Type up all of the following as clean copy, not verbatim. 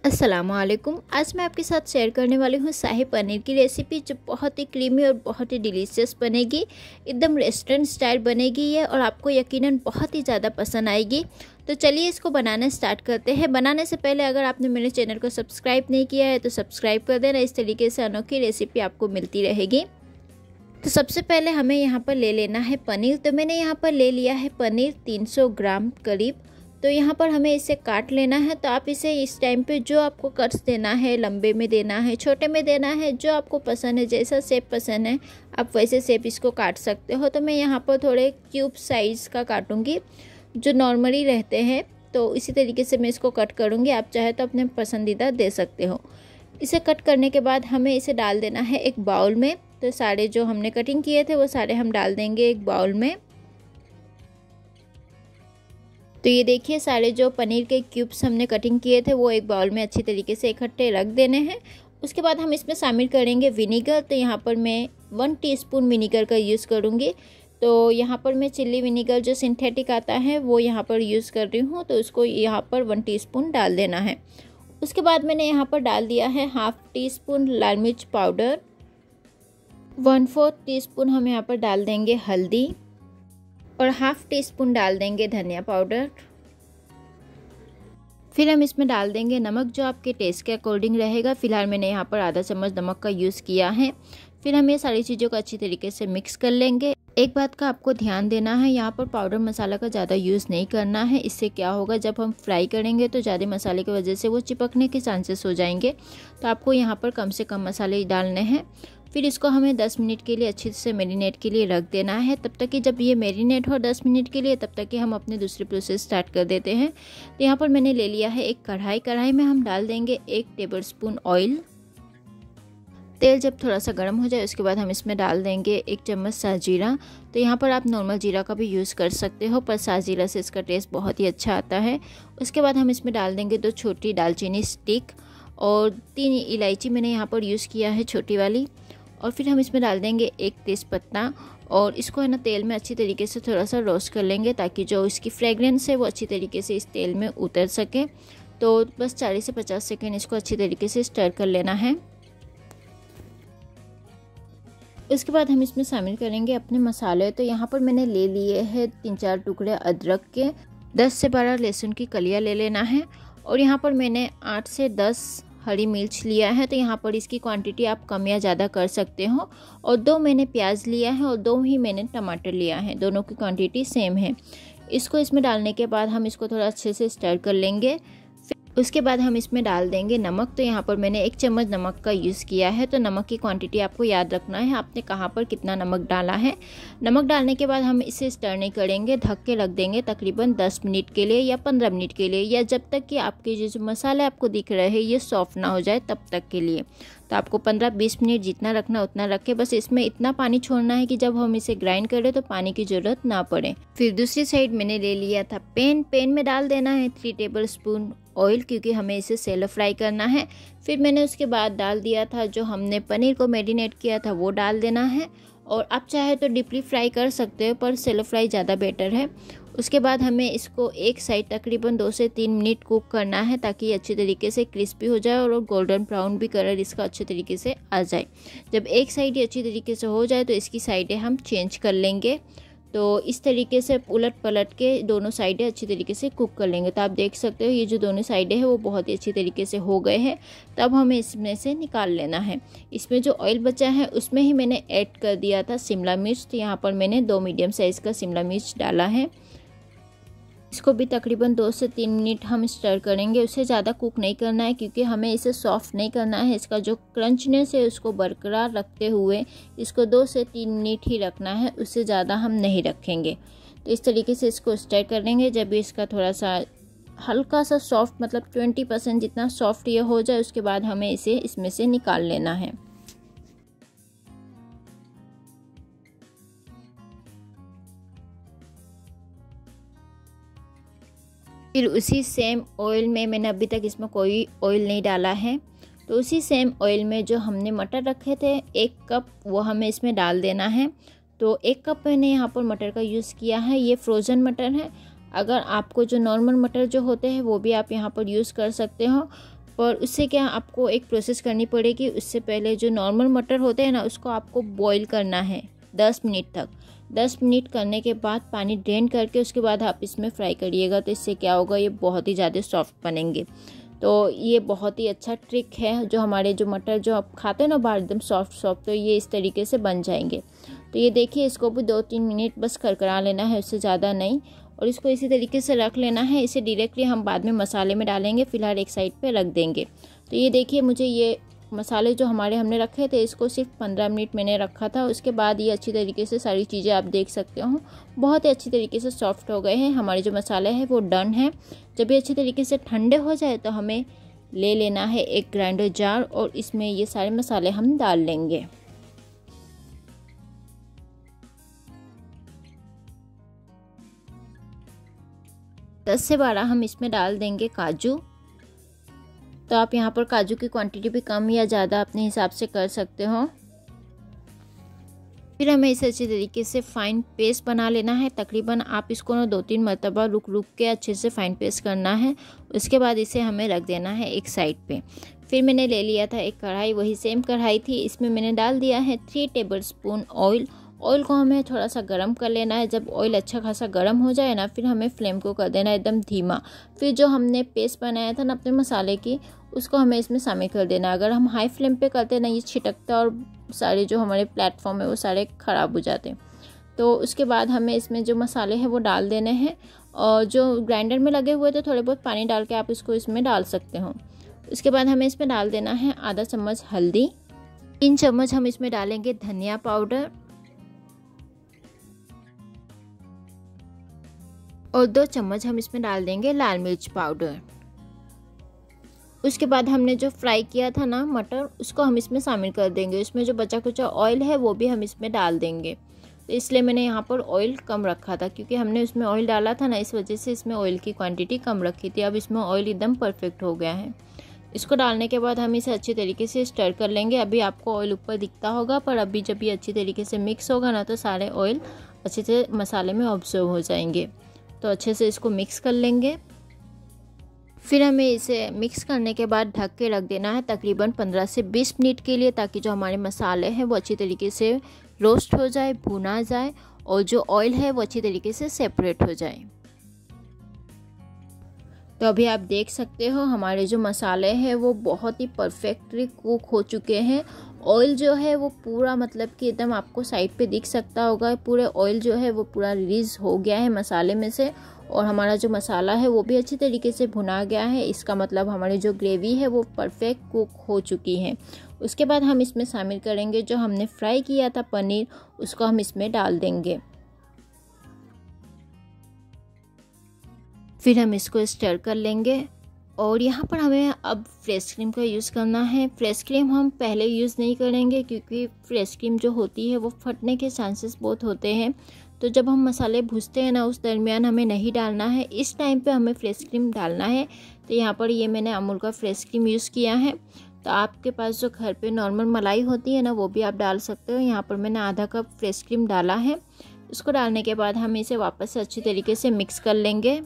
अस्सलामुअलैकुम। आज मैं आपके साथ शेयर करने वाली हूँ शाही पनीर की रेसिपी, जो बहुत ही क्रीमी और बहुत ही डिलीशियस बनेगी। एकदम रेस्टोरेंट स्टाइल बनेगी ये, और आपको यकीनन बहुत ही ज़्यादा पसंद आएगी। तो चलिए इसको बनाना स्टार्ट करते हैं। बनाने से पहले अगर आपने मेरे चैनल को सब्सक्राइब नहीं किया है तो सब्सक्राइब कर देना। इस तरीके से अनोखी रेसिपी आपको मिलती रहेगी। तो सबसे पहले हमें यहाँ पर ले लेना है पनीर। तो मैंने यहाँ पर ले लिया है पनीर 300 ग्राम करीब। तो यहाँ पर हमें इसे काट लेना है। तो आप इसे इस टाइम पे जो आपको कट्स देना है, लंबे में देना है, छोटे में देना है, जो आपको पसंद है, जैसा शेप पसंद है आप वैसे शेप इसको काट सकते हो। तो मैं यहाँ पर थोड़े क्यूब साइज़ का काटूँगी जो नॉर्मली रहते हैं। तो इसी तरीके से मैं इसको कट करूँगी। आप चाहे तो अपने पसंदीदा दे सकते हो। इसे कट करने के बाद हमें इसे डाल देना है एक बाउल में। तो सारे जो हमने कटिंग किए थे वो सारे हम डाल देंगे एक बाउल में। तो ये देखिए, सारे जो पनीर के क्यूब्स हमने कटिंग किए थे वो एक बाउल में अच्छी तरीके से इकट्ठे रख देने हैं। उसके बाद हम इसमें शामिल करेंगे विनीगर। तो यहाँ पर मैं 1 टीस्पून विनीगर का यूज़ करूँगी। तो यहाँ पर मैं चिल्ली विनीगर जो सिंथेटिक आता है वो यहाँ पर यूज़ कर रही हूँ। तो उसको यहाँ पर 1 टीस्पून डाल देना है। उसके बाद मैंने यहाँ पर डाल दिया है हाफ़ टीस्पून लाल मिर्च पाउडर, 1/4 टीस्पून हम यहाँ पर डाल देंगे हल्दी, और हाफ़ टीस्पून डाल देंगे धनिया पाउडर। फिर हम इसमें डाल देंगे नमक, जो आपके टेस्ट के अकॉर्डिंग रहेगा। फिलहाल मैंने यहाँ पर आधा चम्मच नमक का यूज़ किया है। फिर हम ये सारी चीज़ों को अच्छी तरीके से मिक्स कर लेंगे। एक बात का आपको ध्यान देना है, यहाँ पर पाउडर मसाला का ज़्यादा यूज़ नहीं करना है। इससे क्या होगा, जब हम फ्राई करेंगे तो ज़्यादा मसाले की वजह से वो चिपकने के चांसेस हो जाएंगे। तो आपको यहाँ पर कम से कम मसाले डालने हैं। फिर इसको हमें 10 मिनट के लिए अच्छे से मैरिनेट के लिए रख देना है। तब तक कि जब ये मैरिनेट हो 10 मिनट के लिए, तब तक कि हम अपने दूसरे प्रोसेस स्टार्ट कर देते हैं। तो यहाँ पर मैंने ले लिया है एक कढ़ाई में हम डाल देंगे 1 टेबलस्पून ऑयल। तेल जब थोड़ा सा गर्म हो जाए उसके बाद हम इसमें डाल देंगे 1 चम्मच साजीरा। तो यहाँ पर आप नॉर्मल जीरा का भी यूज़ कर सकते हो, पर साजीरा से इसका टेस्ट बहुत ही अच्छा आता है। उसके बाद हम इसमें डाल देंगे 2 छोटी दालचीनी स्टिक, और 3 इलायची मैंने यहाँ पर यूज़ किया है, छोटी वाली। और फिर हम इसमें डाल देंगे 1 तेज़पत्ता, और इसको है ना तेल में अच्छी तरीके से थोड़ा सा रोस्ट कर लेंगे, ताकि जो इसकी फ्रेगरेंस है वो अच्छी तरीके से इस तेल में उतर सके। तो बस 40 से 50 सेकेंड इसको अच्छी तरीके से स्टर कर लेना है। उसके बाद हम इसमें शामिल करेंगे अपने मसाले। तो यहाँ पर मैंने ले लिए हैं 3-4 टुकड़े अदरक के, 10 से 12 लहसुन की कलियाँ ले लेना है, और यहाँ पर मैंने 8 से 10 हरी मिर्च लिया है। तो यहाँ पर इसकी क्वांटिटी आप कम या ज़्यादा कर सकते हो। और 2 मैंने प्याज लिया है, और 2 ही मैंने टमाटर लिया है, दोनों की क्वांटिटी सेम है। इसको इसमें डालने के बाद हम इसको थोड़ा अच्छे से स्टर कर लेंगे। उसके बाद हम इसमें डाल देंगे नमक। तो यहाँ पर मैंने 1 चम्मच नमक का यूज़ किया है। तो नमक की क्वांटिटी आपको याद रखना है, आपने कहाँ पर कितना नमक डाला है। नमक डालने के बाद हम इसे स्टर नहीं करेंगे, ढक के रख देंगे तकरीबन 10 मिनट के लिए या 15 मिनट के लिए, या जब तक कि आपके जो मसाले आपको दिख रहे हैं ये सॉफ्ट ना हो जाए तब तक के लिए। तो आपको 15-20 मिनट जितना रखना उतना रखें। बस इसमें इतना पानी छोड़ना है कि जब हम इसे ग्राइंड करें तो पानी की ज़रूरत ना पड़े। फिर दूसरी साइड मैंने ले लिया था पैन में डाल देना है 3 टेबलस्पून ऑयल, क्योंकि हमें इसे सेलो फ्राई करना है। फिर मैंने उसके बाद डाल दिया था जो हमने पनीर को मैरिनेट किया था वो डाल देना है, और आप चाहे तो डीपली फ्राई कर सकते हो, पर सेलो फ्राई ज़्यादा बेटर है। उसके बाद हमें इसको एक साइड तकरीबन 2 से 3 मिनट कुक करना है, ताकि ये अच्छी तरीके से क्रिस्पी हो जाए और गोल्डन ब्राउन भी कलर इसका अच्छे तरीके से आ जाए। जब एक साइड ये अच्छी तरीके से हो जाए तो इसकी साइडें हम चेंज कर लेंगे। तो इस तरीके से उलट पलट के दोनों साइडें अच्छी तरीके से कुक कर लेंगे। तो आप देख सकते हो ये जो दोनों साइडें हैं वो बहुत ही अच्छी तरीके से हो गए हैं। तब हमें इसमें से निकाल लेना है। इसमें जो ऑयल बचा है उसमें ही मैंने ऐड कर दिया था शिमला मिर्च। तो यहाँ पर मैंने 2 मीडियम साइज़ का शिमला मिर्च डाला है। इसको भी तकरीबन 2 से 3 मिनट हम स्टर करेंगे। उसे ज़्यादा कुक नहीं करना है, क्योंकि हमें इसे सॉफ्ट नहीं करना है। इसका जो क्रंचनेस है उसको बरकरार रखते हुए इसको 2 से 3 मिनट ही रखना है, उससे ज़्यादा हम नहीं रखेंगे। तो इस तरीके से इसको स्टर करेंगे। जब भी इसका थोड़ा सा हल्का सा सॉफ्ट, मतलब 20% जितना सॉफ्ट ये हो जाए, उसके बाद हमें इसे इसमें से निकाल लेना है। फिर उसी सेम ऑयल में, मैंने अभी तक इसमें कोई ऑयल नहीं डाला है, तो उसी सेम ऑयल में जो हमने मटर रखे थे 1 कप, वो हमें इसमें डाल देना है। तो 1 कप मैंने यहाँ पर मटर का यूज़ किया है। ये फ्रोज़न मटर है। अगर आपको जो नॉर्मल मटर जो होते हैं वो भी आप यहाँ पर यूज़ कर सकते हो। पर उससे क्या आपको एक प्रोसेस करनी पड़ेगी। उससे पहले जो नॉर्मल मटर होते हैं ना, उसको आपको बॉईल करना है 10 मिनट तक। 10 मिनट करने के बाद पानी ड्रेन करके उसके बाद आप इसमें फ्राई करिएगा। तो इससे क्या होगा, ये बहुत ही ज़्यादा सॉफ्ट बनेंगे। तो ये बहुत ही अच्छा ट्रिक है। जो हमारे जो मटर जो आप खाते हैं ना बाहर एकदम सॉफ्ट सॉफ्ट, तो ये इस तरीके से बन जाएंगे। तो ये देखिए, इसको भी 2-3 मिनट बस करकरा लेना है, उससे ज़्यादा नहीं। और इसको इसी तरीके से रख लेना है। इसे डायरेक्टली हम बाद में मसाले में डालेंगे, फ़िलहाल एक साइड पे रख देंगे। तो ये देखिए, मुझे ये मसाले जो हमने रखे थे, इसको सिर्फ 15 मिनट मैंने रखा था। उसके बाद ये अच्छी तरीके से सारी चीज़ें आप देख सकते हो बहुत ही अच्छी तरीके से सॉफ्ट हो गए हैं। हमारे जो मसाले हैं वो डन है। जब ये अच्छी तरीके से ठंडे हो जाए तो हमें ले लेना है एक ग्राइंडर जार और इसमें ये सारे मसाले हम डाल लेंगे। दस से 12 हम इसमें डाल देंगे काजू। तो आप यहाँ पर काजू की क्वांटिटी भी कम या ज़्यादा अपने हिसाब से कर सकते हो। फिर हमें इसे अच्छी तरीके से फ़ाइन पेस्ट बना लेना है। तकरीबन आप इसको ना 2-3 मरतबा रुक के अच्छे से फ़ाइन पेस्ट करना है। उसके बाद इसे हमें रख देना है एक साइड पे। फिर मैंने ले लिया था एक कढ़ाई, वही सेम कढ़ाई थी। इसमें मैंने डाल दिया है 3 टेबलस्पून ऑयल। ऑयल को हमें थोड़ा सा गर्म कर लेना है। जब ऑयल अच्छा खासा गर्म हो जाए ना, फिर हमें फ्लेम को कर देना है एकदम धीमा। फिर जो हमने पेस्ट बनाया था ना अपने मसाले की, उसको हमें इसमें शामिल कर देना। अगर हम हाई फ्लेम पे करते ना, ये छिटकता और सारे जो हमारे प्लेटफॉर्म है वो सारे ख़राब हो जाते हैं। तो उसके बाद हमें इसमें जो मसाले हैं वो डाल देने हैं। और जो ग्राइंडर में लगे हुए थे, थोड़े बहुत पानी डाल के आप इसको इसमें डाल सकते हो। उसके बाद हमें इसमें डाल देना है आधा चम्मच हल्दी। 3 चम्मच हम इसमें डालेंगे धनिया पाउडर और 2 चम्मच हम इसमें डाल देंगे लाल मिर्च पाउडर। उसके बाद हमने जो फ्राई किया था ना मटर, उसको हम इसमें शामिल कर देंगे। इसमें जो बचा कुचा ऑयल है वो भी हम इसमें डाल देंगे। तो इसलिए मैंने यहाँ पर ऑयल कम रखा था, क्योंकि हमने उसमें ऑयल डाला था ना, इस वजह से इसमें ऑयल की क्वांटिटी कम रखी थी। अब इसमें ऑयल एकदम परफेक्ट हो गया है। इसको डालने के बाद हम इसे अच्छी तरीके से स्टर कर लेंगे। अभी आपको ऑयल ऊपर दिखता होगा, पर अभी जब ये अच्छी तरीके से मिक्स होगा ना, तो सारे ऑयल अच्छे से मसाले में ऑब्जर्व हो जाएंगे। तो अच्छे से इसको मिक्स कर लेंगे। फिर हमें इसे मिक्स करने के बाद ढक के रख देना है तकरीबन 15 से 20 मिनट के लिए, ताकि जो हमारे मसाले हैं वो अच्छी तरीके से रोस्ट हो जाए, भुना जाए और जो ऑयल है वो अच्छी तरीके से सेपरेट हो जाए। तो अभी आप देख सकते हो हमारे जो मसाले हैं वो बहुत ही परफेक्टली कुक हो चुके हैं। ऑयल जो है वो पूरा मतलब कि एकदम आपको साइड पे दिख सकता होगा, पूरे ऑयल जो है वो पूरा रिलीज हो गया है मसाले में से। और हमारा जो मसाला है वो भी अच्छी तरीके से भुना गया है। इसका मतलब हमारी जो ग्रेवी है वो परफेक्ट कुक हो चुकी है। उसके बाद हम इसमें शामिल करेंगे जो हमने फ्राई किया था पनीर, उसको हम इसमें डाल देंगे। फिर हम इसको स्टर कर लेंगे। और यहाँ पर हमें अब फ्रेश क्रीम का यूज़ करना है। फ्रेश क्रीम हम पहले यूज़ नहीं करेंगे, क्योंकि फ्रेश क्रीम जो होती है वो फटने के चांसेस बहुत होते हैं। तो जब हम मसाले भूनते हैं ना, उस दरमियान हमें नहीं डालना है। इस टाइम पे हमें फ्रेश क्रीम डालना है। तो यहाँ पर ये मैंने अमूल का फ्रेश क्रीम यूज़ किया है। तो आपके पास जो घर पे नॉर्मल मलाई होती है ना, वो भी आप डाल सकते हो। यहाँ पर मैंने आधा कप फ्रेश क्रीम डाला है। इसको डालने के बाद हम इसे वापस से अच्छी तरीके से मिक्स कर लेंगे।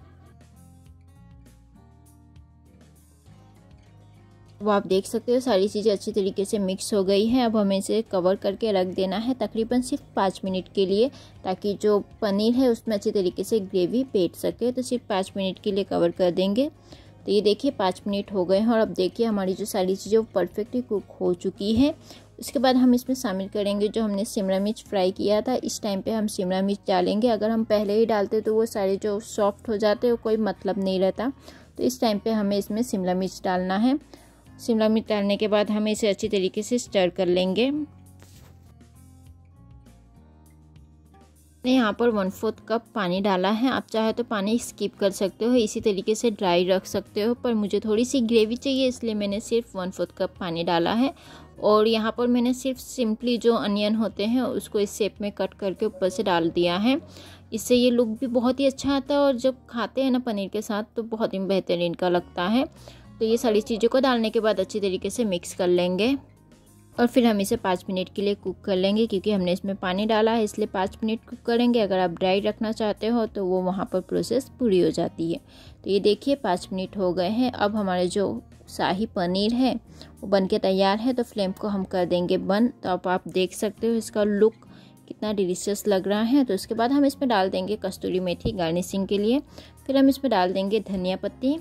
वो आप देख सकते हो सारी चीज़ें अच्छी तरीके से मिक्स हो गई हैं। अब हमें इसे कवर करके रख देना है तकरीबन सिर्फ 5 मिनट के लिए, ताकि जो पनीर है उसमें अच्छी तरीके से ग्रेवी बैठ सके। तो सिर्फ 5 मिनट के लिए कवर कर देंगे। तो ये देखिए 5 मिनट हो गए हैं और अब देखिए हमारी जो सारी चीज़ें वो परफेक्टली कुक हो चुकी है। उसके बाद हम इसमें शामिल करेंगे जो हमने शिमला मिर्च फ्राई किया था। इस टाइम पे हम शिमला मिर्च डालेंगे। अगर हम पहले ही डालते तो वो सारे जो सॉफ्ट हो जाते वो कोई मतलब नहीं रहता। तो इस टाइम पे हमें इसमें शिमला मिर्च डालना है। शिमला मिर्च डालने के बाद हमें इसे अच्छी तरीके से स्टर कर लेंगे। यहाँ पर 1/4 कप पानी डाला है। आप चाहे तो पानी स्किप कर सकते हो, इसी तरीके से ड्राई रख सकते हो, पर मुझे थोड़ी सी ग्रेवी चाहिए इसलिए मैंने सिर्फ 1/4 कप पानी डाला है। और यहाँ पर मैंने सिर्फ सिंपली जो अनियन होते हैं उसको इस शेप में कट करके ऊपर से डाल दिया है। इससे ये लुक भी बहुत ही अच्छा आता है और जब खाते हैं ना पनीर के साथ तो बहुत ही बेहतरीन का लगता है। तो ये सारी चीज़ों को डालने के बाद अच्छी तरीके से मिक्स कर लेंगे। और फिर हम इसे 5 मिनट के लिए कुक कर लेंगे, क्योंकि हमने इसमें पानी डाला है इसलिए 5 मिनट कुक करेंगे। अगर आप ड्राई रखना चाहते हो तो वो वहाँ पर प्रोसेस पूरी हो जाती है। तो ये देखिए 5 मिनट हो गए हैं। अब हमारे जो शाही पनीर है वो बन के तैयार है। तो फ्लेम को हम कर देंगे बंद। तो अब आप देख सकते हो इसका लुक कितना डिलीशियस लग रहा है। तो उसके बाद हम इसमें डाल देंगे कस्तूरी मेथी गार्निशिंग के लिए। फिर हम इसमें डाल देंगे धनिया पत्ती।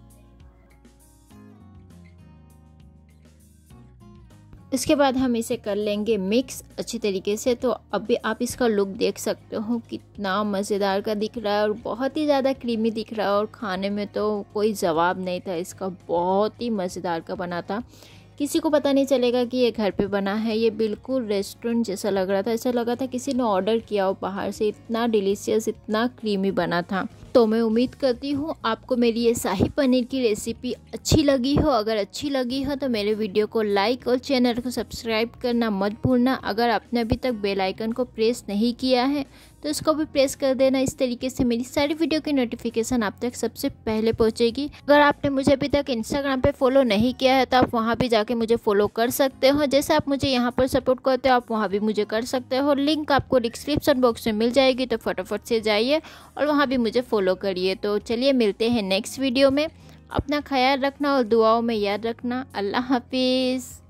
इसके बाद हम इसे कर लेंगे मिक्स अच्छी तरीके से। तो अभी आप इसका लुक देख सकते हो कितना मज़ेदार का दिख रहा है और बहुत ही ज़्यादा क्रीमी दिख रहा है। और खाने में तो कोई जवाब नहीं था इसका, बहुत ही मज़ेदार का बना था। किसी को पता नहीं चलेगा कि ये घर पे बना है। ये बिल्कुल रेस्टोरेंट जैसा लग रहा था, ऐसा लगा था किसी ने ऑर्डर किया हो बाहर से। इतना डिलीशियस, इतना क्रीमी बना था। तो मैं उम्मीद करती हूँ आपको मेरी ये शाही पनीर की रेसिपी अच्छी लगी हो। अगर अच्छी लगी हो तो मेरे वीडियो को लाइक और चैनल को सब्सक्राइब करना मत भूलना। अगर आपने अभी तक बेल आइकन को प्रेस नहीं किया है तो इसको भी प्रेस कर देना। इस तरीके से मेरी सारी वीडियो की नोटिफिकेशन आप तक सबसे पहले पहुंचेगी। अगर आपने मुझे अभी तक इंस्टाग्राम पे फॉलो नहीं किया है तो आप वहां भी जाके मुझे फॉलो कर सकते हो। जैसे आप मुझे यहाँ पर सपोर्ट करते हो आप वहाँ भी मुझे कर सकते हो। लिंक आपको डिस्क्रिप्शन बॉक्स में मिल जाएगी, तो फटाफट से जाइए और वहाँ भी मुझे फॉलो करिए। तो चलिए मिलते हैं नेक्स्ट वीडियो में। अपना ख्याल रखना और दुआओं में याद रखना। अल्लाह हाफिज़।